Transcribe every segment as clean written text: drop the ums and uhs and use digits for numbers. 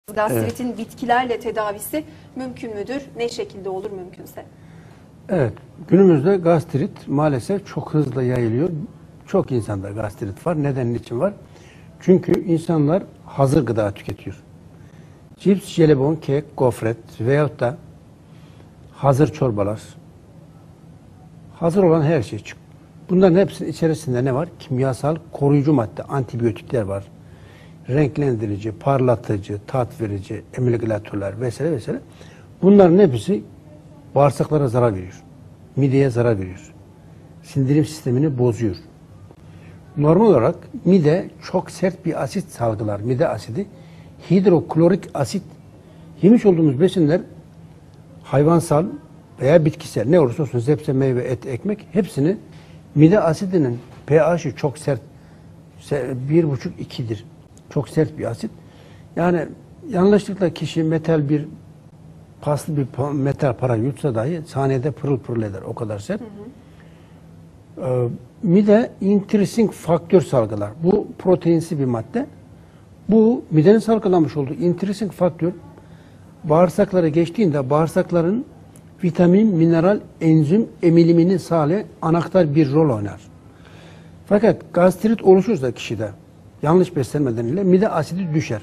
Gastritin bitkilerle tedavisi mümkün müdür? Ne şekilde olur mümkünse? Evet, günümüzde gastrit maalesef çok hızlı yayılıyor. Çok insanda gastrit var. Neden için var? Çünkü insanlar hazır gıda tüketiyor. Cips, jelibon, kek, gofret veyahut da hazır çorbalar. Hazır olan her şey çık. Bunların hepsinin içerisinde ne var? Kimyasal koruyucu madde, antibiyotikler var. Renklendirici, parlatıcı, tat verici, emülgatörler vesaire vesaire. Bunların hepsi bağırsaklara zarar veriyor. Mideye zarar veriyor. Sindirim sistemini bozuyor. Normal olarak mide çok sert bir asit salgılar. Mide asidi, hidroklorik asit. Yemiş olduğumuz besinler hayvansal veya bitkisel ne olursa olsun sebze, meyve, et, ekmek hepsini mide asidinin pH'i çok sert. 1,5-2'dir. Çok sert bir asit. Yani yanlışlıkla kişi metal bir paslı bir metal para yutsa dahi saniyede pırıl pırıl eder. O kadar sert. Mide intrinsic faktör salgılar. Bu proteinsi bir madde. Bu midenin salgılamış olduğu intrinsic faktör bağırsaklara geçtiğinde bağırsakların vitamin, mineral, enzim emilimini sağlayan anahtar bir rol oynar. Fakat gastrit oluşursa kişide yanlış beslenme nedeniyle mide asidi düşer.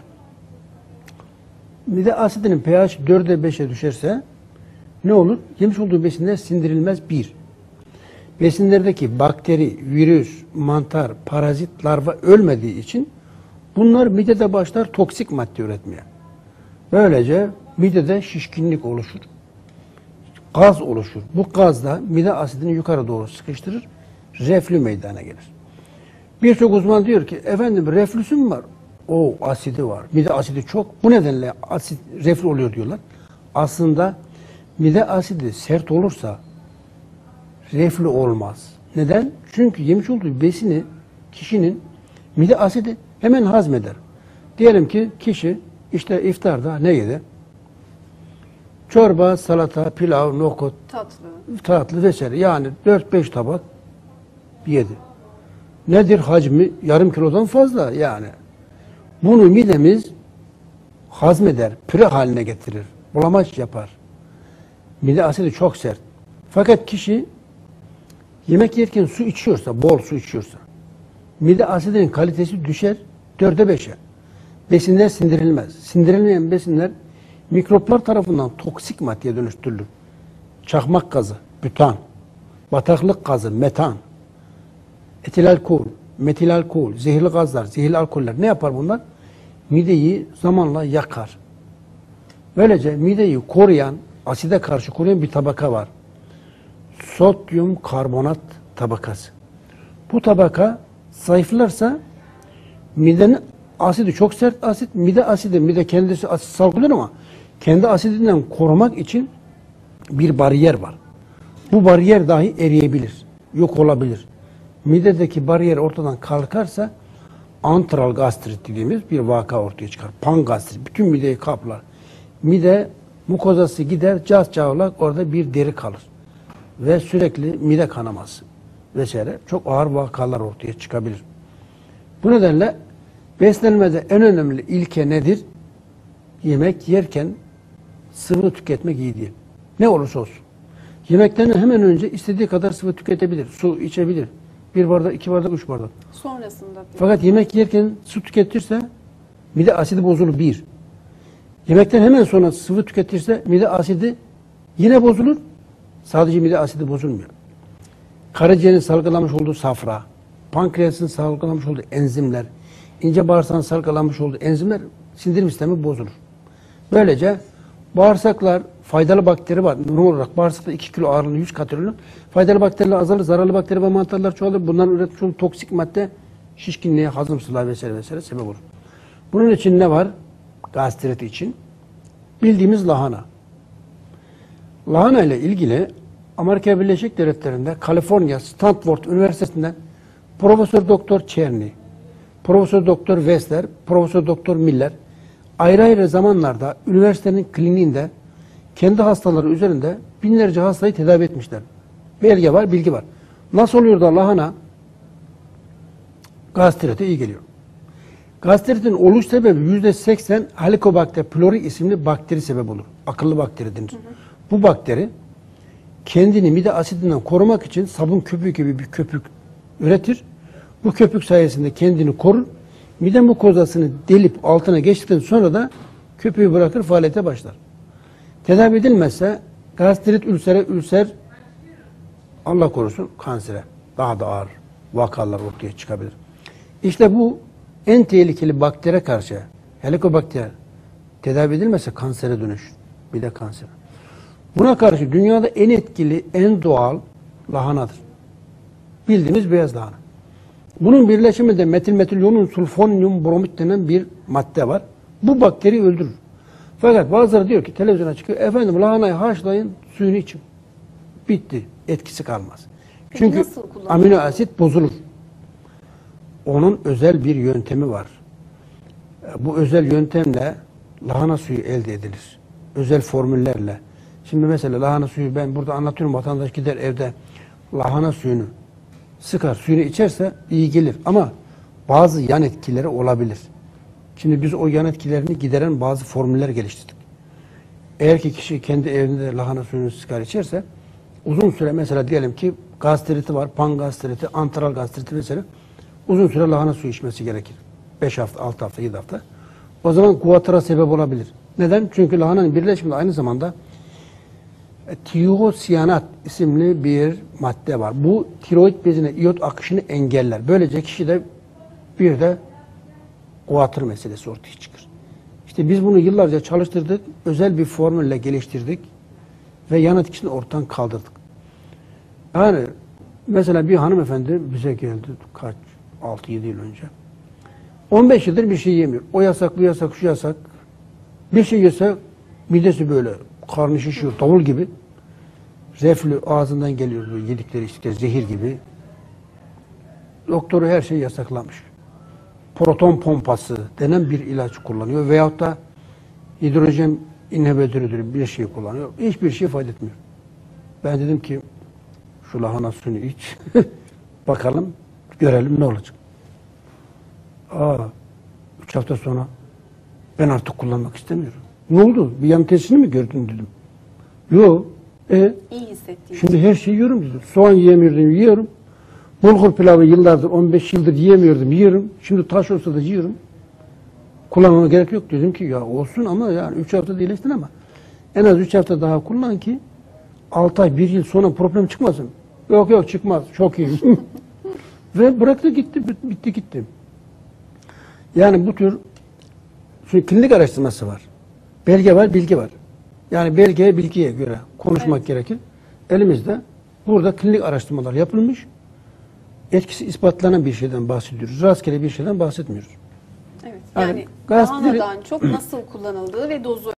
Mide asidinin pH 4'e 5'e düşerse ne olur? Yemiş olduğu besinler sindirilmez bir. Besinlerdeki bakteri, virüs, mantar, parazit, larva ölmediği için bunlar midede başlar toksik madde üretmeye. Böylece midede şişkinlik oluşur. Gaz oluşur. Bu gaz da mide asidini yukarı doğru sıkıştırır. Reflü meydana gelir. Birçok uzman diyor ki efendim reflüsü mü var? O asidi var. Mide asidi çok. Bu nedenle asit reflü oluyor diyorlar. Aslında mide asidi sert olursa reflü olmaz. Neden? Çünkü yemiş olduğu besini kişinin mide asidi hemen hazmeder. Diyelim ki kişi işte iftarda ne yedi? Çorba, salata, pilav, nohut, tatlı vesaire. Yani 4-5 tabak yedi. Nedir hacmi? Yarım kilodan fazla yani. Bunu midemiz hazmeder, püre haline getirir, bulamaç yapar. Mide asidi çok sert. Fakat kişi yemek yerken su içiyorsa, bol su içiyorsa, mide asidinin kalitesi düşer 4'e 5'e. Besinler sindirilmez. Sindirilmeyen besinler mikroplar tarafından toksik maddeye dönüştürülür. Çakmak gazı, bütan, bataklık gazı, metan, etil alkol, metil alkol, zehirli gazlar, zehirli alkoller ne yapar bunlar? Mideyi zamanla yakar. Böylece mideyi koruyan, aside karşı koruyan bir tabaka var. Sodyum karbonat tabakası. Bu tabaka zayıflarsa midenin asidi çok sert asit. Mide kendisi asit salgılıyor ama kendi asidinden korumak için bir bariyer var. Bu bariyer dahi eriyebilir, yok olabilir. Midedeki bariyer ortadan kalkarsa antral gastrit dediğimiz bir vaka ortaya çıkar. Pangastrit. Bütün mideyi kaplar. Mide mukozası gider, cas çağlak orada bir deri kalır. Ve sürekli mide kanaması vesaire çok ağır vakalar ortaya çıkabilir. Bu nedenle beslenmede en önemli ilke nedir? Yemek yerken sıvı tüketmek iyi değil. Ne olursa olsun. Yemekten hemen önce istediği kadar sıvı tüketebilir. Su içebilir. 1 bardak, 2 bardak, 3 bardak. Sonrasında. Fakat yemek yerken su tüketirse mide asidi bozulur 1. Yemekten hemen sonra sıvı tüketirse mide asidi yine bozulur. Sadece mide asidi bozulmuyor. Karaciğerin salgılamış olduğu safra, pankreasın salgılamış olduğu enzimler, ince bağırsağın salgılamış olduğu enzimler sindirim sistemi bozulur. Böylece bağırsaklar faydalı bakteri var. Normal olarak bağırsakta 2 kilo ağırlığında 100 kat ürünü. Faydalı bakteriler azalır, zararlı bakteri ve mantarlar çoğalır. Bunların üretmiş olduğu toksik madde şişkinliğe, hazımsızlığa vesaire vesaire sebep olur. Bunun için ne var? Gastrit için bildiğimiz lahana. Lahana ile ilgili Amerika Birleşik Devletleri'nde Kaliforniya Stanford Üniversitesi'nden Profesör Doktor Çerny, Profesör Doktor Wessler, Profesör Doktor Miller ayrı ayrı zamanlarda üniversitenin kliniğinde kendi hastaları üzerinde binlerce hastayı tedavi etmişler. Belge var, bilgi var. Nasıl oluyor da lahana gastrite iyi geliyor? Gastritin oluş sebebi %80 Helicobacter pylori isimli bakteri sebep olur. Akıllı bakteri denir. Bu bakteri kendini mide asidinden korumak için sabun köpüğü gibi bir köpük üretir. Bu köpük sayesinde kendini korur. Mide mukozasını delip altına geçtikten sonra da köpüğü bırakır, faaliyete başlar. Tedavi edilmezse gastrit, ülser, Allah korusun kansere, daha da ağır vakalar ortaya çıkabilir. İşte bu en tehlikeli bakteriye karşı Helicobacter tedavi edilmezse kansere dönüşür. Mide kanseri. Buna karşı dünyada en etkili, en doğal lahanadır. Bildiğimiz beyaz lahana. Bunun birleşiminde metilmetilyonun sulfonyum bromid denen bir madde var. Bu bakteriyi öldürür. Fakat bazıları diyor ki televizyona çıkıyor, efendim lahanayı haşlayın, suyunu için. Bitti. Etkisi kalmaz. Peki çünkü amino asit bozulur. Onun özel bir yöntemi var. Bu özel yöntemle lahana suyu elde edilir. Özel formüllerle. Şimdi mesela lahana suyu ben burada anlatıyorum. Vatandaş gider evde lahana suyunu sıkar, suyunu içerse iyi gelir. Ama bazı yan etkileri olabilir. Şimdi biz o yan etkilerini gideren bazı formüller geliştirdik. Eğer ki kişi kendi evinde lahana suyunu sıkar içerse uzun süre mesela diyelim ki gastriti var, pangastriti, antral gastriti mesela uzun süre lahana suyu içmesi gerekir. 5 hafta, 6 hafta, 7 hafta. O zaman guatıra sebep olabilir. Neden? Çünkü lahananın birleşiminde aynı zamanda tiyosiyanat isimli bir madde var. Bu tiroid bezine iyot akışını engeller. Böylece kişide bir de guatr meselesi ortaya çıkar. İşte biz bunu yıllarca çalıştırdık, özel bir formülle geliştirdik ve yan etkisini ortadan kaldırdık. Yani mesela bir hanımefendi bize geldi kaç, 6-7 yıl önce. 15 yıldır bir şey yemiyor. O yasak, bu yasak, şu yasak. Bir şey yese midesi böyle karnı şişiyor, davul gibi. Reflü ağzından geliyor, yedikleri içtikleri zehir gibi. Doktoru her şeyi yasaklamış. Proton pompası denen bir ilaç kullanıyor veyahut da hidrojen inhibitörü bir şey kullanıyor. Hiçbir şey fayda etmiyor. Ben dedim ki şu lahana suyunu iç. Bakalım, görelim ne olacak. 3 hafta sonra ben artık kullanmak istemiyorum. Ne oldu? Bir yan tesisini mi gördün dedim. Yok. İyi hissettiğim. Şimdi her şeyi yiyorum dedim. Soğan yiyemiyordum, yiyorum. Bulgur pilavı yıllardır, 15 yıldır yiyemiyordum, yiyorum. Şimdi taş olsa da yiyorum. Kullanmama gerek yok. Dedim ki ya olsun ama yani 3 hafta iyileştin ama en az 3 hafta daha kullan ki 6 ay, 1 yıl sonra problem çıkmasın. Yok çıkmaz. Çok iyi. Ve bıraktı gitti. Bitti gitti. Yani bu tür klinik araştırması var. Belge var, bilgi var. Yani belgeye, bilgiye göre konuşmak gerekir. Elimizde burada klinik araştırmalar yapılmış. Etkisi ispatlanan bir şeyden bahsediyoruz. Rastgele bir şeyden bahsetmiyoruz. Evet. Yani lahanadan çok nasıl kullanıldığı ve dozu